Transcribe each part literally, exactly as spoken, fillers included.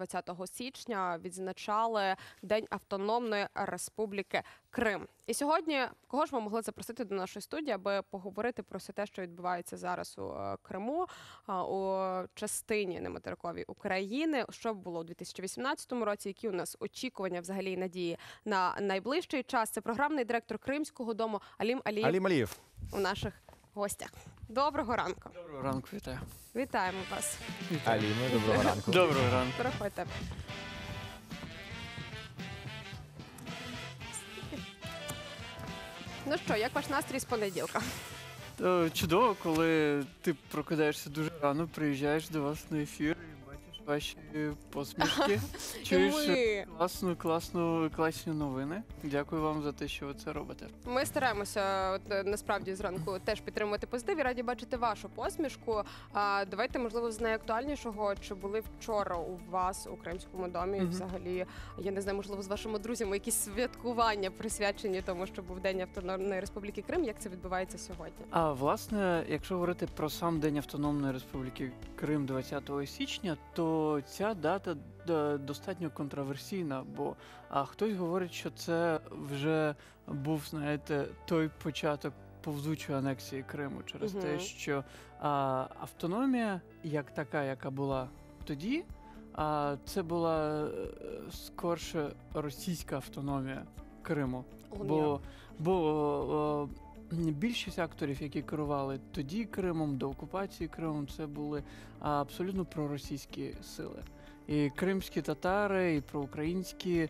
двадцятого січня відзначали День Автономної Республіки Крим. І сьогодні кого ж ми могли запросити до нашої студії, аби поговорити про все те, що відбувається зараз у Криму, у частині нематериковій України, що було у дві тисячі вісімнадцятому році, які у нас очікування взагалі і надії на найближчий час. Це програмний директор Кримського дому Алім Алієв. Алім Алієв. У наших гостях. Доброго ранку. Доброго ранку, вітаю. Вітаємо вас. Аліме, доброго ранку. Доброго ранку. Проходьте. Ну що, як ваш настрій з понеділка? Е, Чудово, коли ти прокидаєшся дуже рано, приїжджаєш до вас на ефір і бачиш ваші посмішки, чуєш ми. класну, класну, класні новини. Дякую вам за те, що ви це робите. Ми стараємося от, насправді зранку теж підтримувати позитив і раді бачити вашу посмішку. А, давайте, можливо, з найактуальнішого, чи були вчора у вас у Кримському домі, Мгм. взагалі, я не знаю, можливо, з вашими друзями якісь святкування присвячені тому, що був День Автономної Республіки Крим. Як це відбувається сьогодні? А власне, якщо говорити про сам День Автономної Республіки Крим двадцятого січня, то ця дата д- достатньо контроверсійна, бо а, хтось говорить, що це вже був, знаєте, той початок повзучої анексії Криму через те, Мгм. що а, автономія, як така, яка була тоді, а, це була е, скорше російська автономія Криму. Бо, бо о, більшість акторів, які керували тоді Кримом, до окупації Кримом, це були а, абсолютно проросійські сили. І кримські татари, і проукраїнські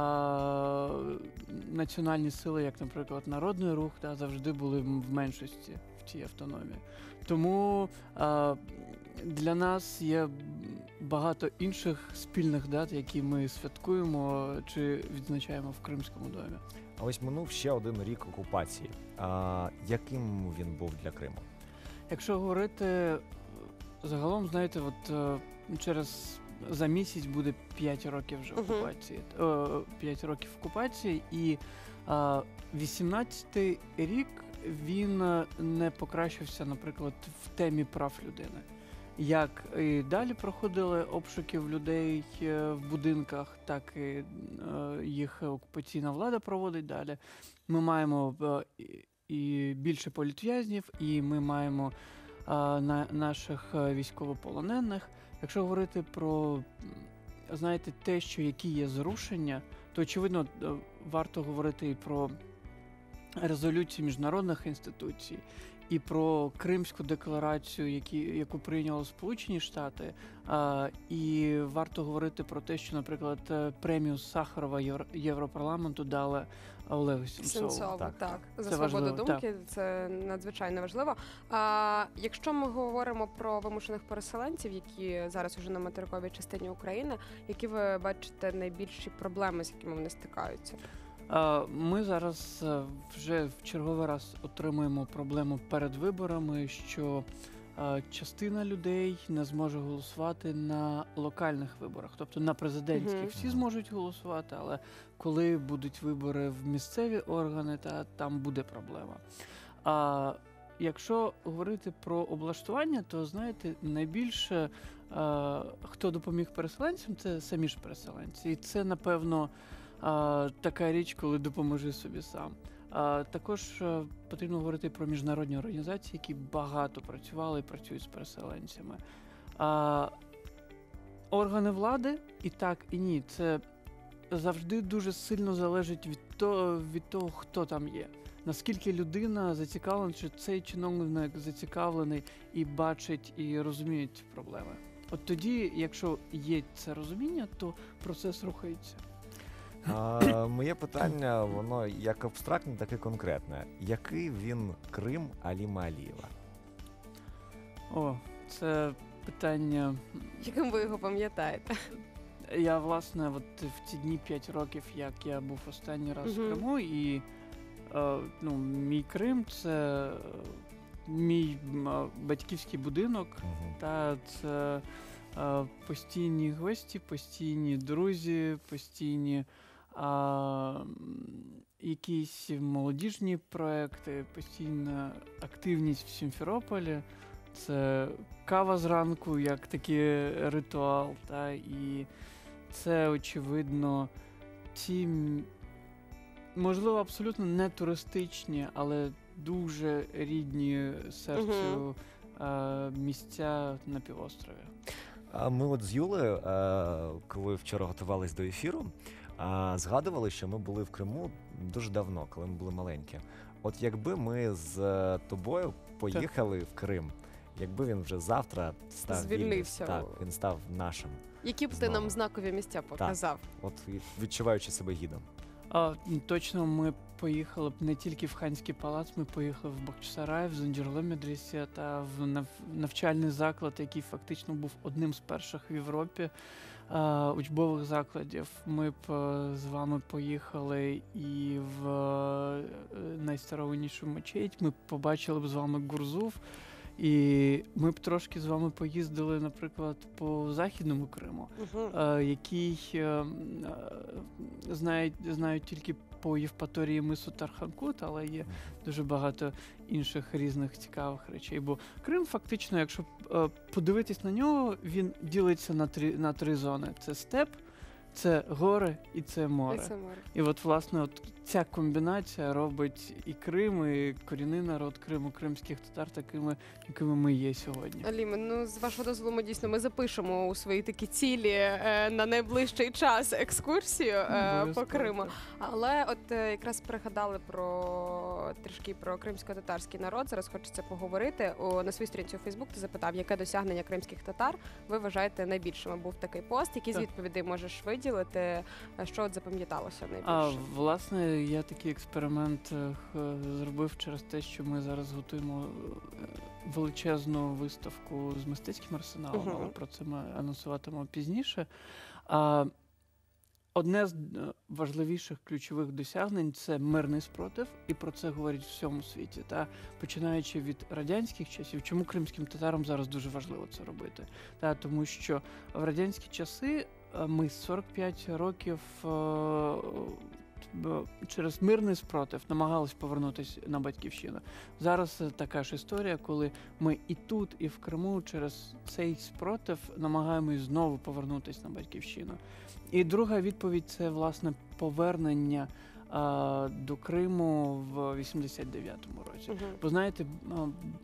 а, національні сили, як, наприклад, Народний Рух, да, завжди були в меншості в цій автономії. Тому а, для нас є багато інших спільних дат, які ми святкуємо чи відзначаємо в Кримському домі. А ось минув ще один рік окупації. А, яким він був для Криму? Якщо говорити загалом, знаєте, от е, через за місяць буде п'ять років вже Мгм. окупації. Е, п'ять років окупації, і е, вісімнадцятий рік він е, не покращився, наприклад, в темі прав людини. Як і далі проходили обшуки в людей е, в будинках, так і е, їх окупаційна влада проводить далі. Ми маємо е, і- і більше політв'язнів, і ми маємо е, на, наших е, військовополонених. Якщо говорити про, м, знаєте, те, що які є зрушення, то, очевидно, е, варто говорити і про резолюції міжнародних інституцій, і про Кримську декларацію, які, яку прийняли Сполучені Штати. А, і варто говорити про те, що, наприклад, е, премію Сахарова Євро- Європарламенту дали Олегу Сенцову. Сенцову, так. Так. За Це свободу важливо, думки, це надзвичайно важливо. А, якщо ми говоримо про вимушених переселенців, які зараз уже на материковій частині України, які ви бачите найбільші проблеми, з якими вони стикаються? А, Ми зараз е, вже в черговий раз отримуємо проблему перед виборами, що е, частина людей не зможе голосувати на локальних виборах, тобто на президентських. Мгм. Всі зможуть голосувати, але коли будуть вибори в місцеві органи, та там буде проблема. А якщо говорити про облаштування, то знаєте, найбільше е, хто допоміг переселенцям, це самі ж переселенці. І це, напевно, а, така річ, коли допоможи собі сам. А, також а, потрібно говорити про міжнародні організації, які багато працювали і працюють з переселенцями. А, органи влади і так, і ні. Це завжди дуже сильно залежить від того, від того, хто там є. Наскільки людина зацікавлена, чи цей чиновник зацікавлений і бачить, і розуміє ці проблеми. От тоді, якщо є це розуміння, то процес рухається. А, моє питання, воно як абстрактне, так і конкретне. Який він Крим Аліма Алієва? О, це питання. Яким ви його пам'ятаєте? Я, власне, от в ті дні п'ять років, як я був останній раз Мгм. в Криму, і е, ну, мій Крим це е, мій м, е, батьківський будинок, Мгм. та це е, постійні гості, постійні друзі, постійні а, м, якісь молодіжні проекти, постійна активність в Сімферополі. Це кава зранку, як такий ритуал, та, і це, очевидно, ті, м, можливо, абсолютно не туристичні, але дуже рідні серцю е, місця на півострові. А ми от з Юлею, е, коли вчора готувались до ефіру, е, згадували, що ми були в Криму дуже давно, коли ми були маленькі. От якби ми з е, тобою поїхали в Крим, якби він вже завтра став Звільнився. вільним, так, він став нашим. Які б ти Знову. нам знакові місця показав? От відчуваючи себе гідом. А, точно, ми поїхали б не тільки в Ханський палац, ми поїхали в Бахчисарай, в Зинджирле медресе та в нав- навчальний заклад, який фактично був одним з перших в Європі а, учбових закладів. Ми б е, з вами поїхали і в е, найстаровиннішу мечеть, ми б побачили б з вами Гурзуф, і ми б трошки з вами поїздили, наприклад, по Західному Криму. Угу. Е, який е, м, е, знають, знають тільки по Євпаторії мису Тарханкут, але є дуже багато інших різних цікавих речей. Бо Крим фактично, якщо е, подивитись на нього, він ділиться на три, на три зони. Це степ, це гори і це море. І це море. І от, власне, от ця комбінація робить і Крим, і корінний народ Криму, кримських татар такими, якими ми є сьогодні. Аліме, ну з вашого дозволу ми дійсно ми запишемо у свої такі цілі е, на найближчий час екскурсію е, по Обов'язково. Криму. Але от е, якраз пригадали про трішки про кримсько-татарський народ. Зараз хочеться поговорити. О, на своїй сторінці у Фейсбук ти запитав, яке досягнення кримських татар ви вважаєте найбільшими. Був такий пост. Які з Так. відповідей можеш виділити? е, Що от запам'яталося найбільше? А власне, я такий експеримент е, х- зробив через те, що ми зараз готуємо е, величезну виставку з мистецьким арсеналом, Мгм. але про це ми анонсуватимемо пізніше. А, одне з е, важливіших ключових досягнень це мирний спротив, і про це говорять в всьому світі. Та починаючи від радянських часів, чому кримським татарам зараз дуже важливо це робити? Та тому що в радянські часи е, ми сорок п'ять років е, б- через мирний спротив намагалися повернутися на батьківщину. Зараз е, така ж історія, коли ми і тут, і в Криму через цей спротив намагаємось знову повернутися на батьківщину. І друга відповідь це власне повернення а, до Криму в вісімдесят дев'ятому році. Мгм. Бо знаєте, а,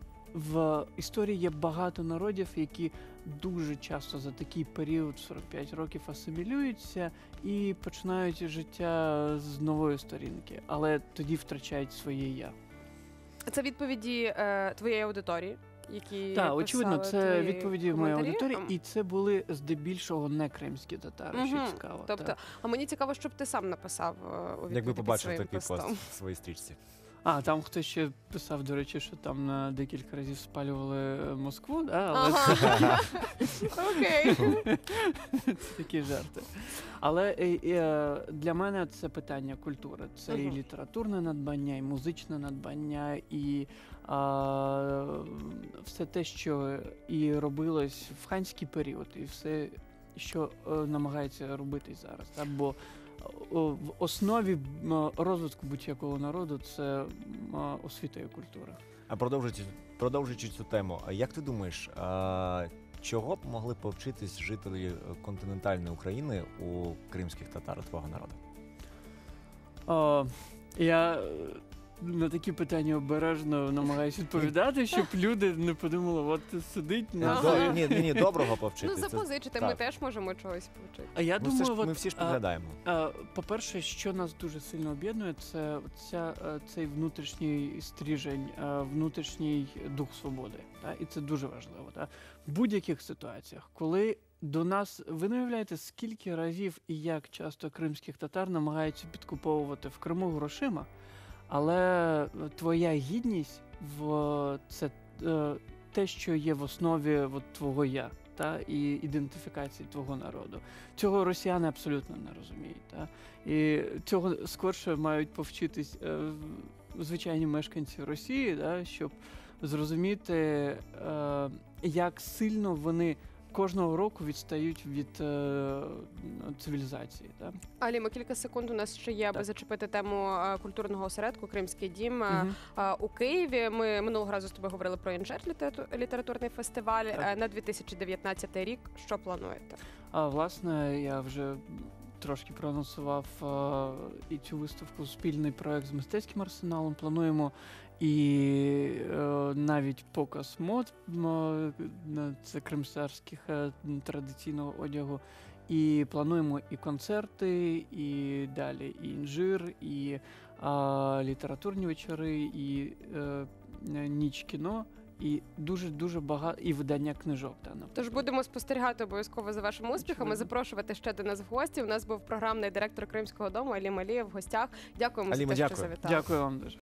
в історії є багато народів, які дуже часто за такий період сорок п'ять років асимілюються і починають життя з нової сторінки, але тоді втрачають своє я. Це відповіді е, твоєї аудиторії, які Так, очевидно, писали це твої відповіді моєї коментарі? аудиторії, Ем, і це були здебільшого не кримські татари, що Мгм. цікаво. Тобто, так. а мені цікаво, що б ти сам написав е, у відповіді Якби під побачив своїм такий постом. пост в своїй стрічці. А, там хтось ще писав, до речі, що там на декілька разів спалювали е, Москву, да? Але Ага. Окей. це такі жарти. Але е, е, для мене це питання культури. Це і Мгм. літературне надбання, і музичне надбання, і а, все те, що і робилось в ханський період, і все, що е, намагається робити і зараз. Так? Бо о, в основі м, розвитку будь-якого народу це м, освіта і культура. А продовжуючи, продовжуючи цю тему, а як ти думаєш, а, чого б могли повчитись жителі континентальної України у кримських татар, твого народу? О, я е, на такі питання обережно намагаюся відповідати, щоб люди не подумали, от сидить на Ага. До- своїй- Ні, ні, ні, доброго Ну, повчитись. Це- запозичити, ми так. теж можемо чогось повчити. А я Ми, все думаю, ж, от, ми всі ж а, підглядаємо. а, по-перше, що нас дуже сильно об'єднує, це ця, е, цей внутрішній стрижень, е, внутрішній дух свободи. Та? І це дуже важливо. Та? В будь-яких ситуаціях, коли до нас, ви не уявляєте, скільки разів і як часто кримських татар намагаються підкуповувати в Криму грошима, але твоя гідність в це е, те, що є в основі от, твого я, та і ідентифікації твого народу. Цього росіяни абсолютно не розуміють. Та? І цього скорше мають повчитись е, звичайні мешканці Росії, та, щоб зрозуміти, е, як сильно вони кожного року відстають від е, цивілізації. Так? Аліма, кілька секунд у нас ще є, аби Так. зачепити тему е, культурного осередку «Кримський дім» е, Мгм. е, у Києві. Ми минулого разу з тобою говорили про «Інжир» літерату- літературний фестиваль. Так. Е, На дві тисячі дев'ятнадцятий рік що плануєте? А власне, я вже трошки проанонсував е, і цю виставку, спільний проект з мистецьким арсеналом. Плануємо і е, навіть показ мод, м, е, це кримсарських е, традиційного одягу. І плануємо і концерти, і далі і інжир, і е, літературні вечори, і е, ніч кіно. І дуже-дуже багато, і видання книжок. Та, Тож будемо спостерігати обов'язково за вашими успіхами, Очевидно. запрошувати ще до нас в гості. У нас був програмний директор Кримського дому Алім Алієв в гостях. Дякуємо Аліма, за те, що дякую. завітали. Дякую вам дуже.